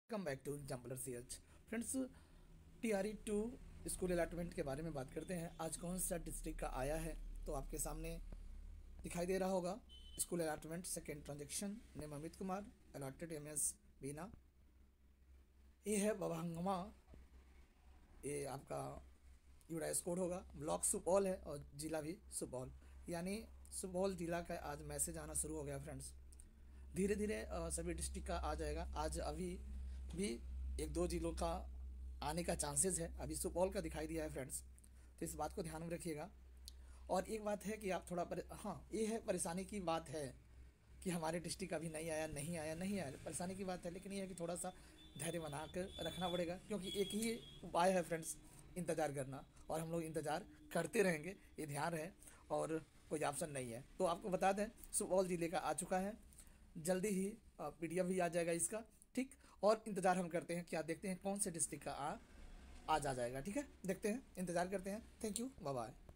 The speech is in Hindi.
Come back to exemplar CH। Friends, TRE 2 school allotment के बारे में बात करते हैं। आज कौन सा डिस्ट्रिक्ट का आया है तो आपके सामने दिखाई दे रहा होगा। School allotment second transaction, name Amit Kumar, allotted MS Bina. ये है बभांगमा, ये आपका यूडाइस कोड होगा। ब्लॉक सुपौल है और ज़िला भी सुपौल, यानी सुपौल ज़िला का आज मैसेज आना शुरू हो गया। फ्रेंड्स, धीरे धीरे सभी डिस्ट्रिक्ट का आ जाएगा। आज अभी भी एक दो जिलों का आने का चांसेस है, अभी सुपौल का दिखाई दिया है। फ्रेंड्स, तो इस बात को ध्यान में रखिएगा। और एक बात है कि आप थोड़ा हाँ, ये है परेशानी की बात है कि हमारे डिस्ट्रिक्ट अभी नहीं आया, परेशानी की बात है। लेकिन ये है कि थोड़ा सा धैर्य बना कर रखना पड़ेगा, क्योंकि एक ही उपाय है फ्रेंड्स, इंतज़ार करना। और हम लोग इंतज़ार करते रहेंगे, ये ध्यान रहे, और कोई ऑप्शन नहीं है। तो आपको बता दें, सुपौल ज़िले का आ चुका है, जल्दी ही PDF भी आ जाएगा इसका। ठीक, और इंतज़ार हम करते हैं, क्या देखते हैं कौन से डिस्ट्रिक्ट का आज आ जाएगा। ठीक है, देखते हैं, इंतज़ार करते हैं। Thank you, bye bye.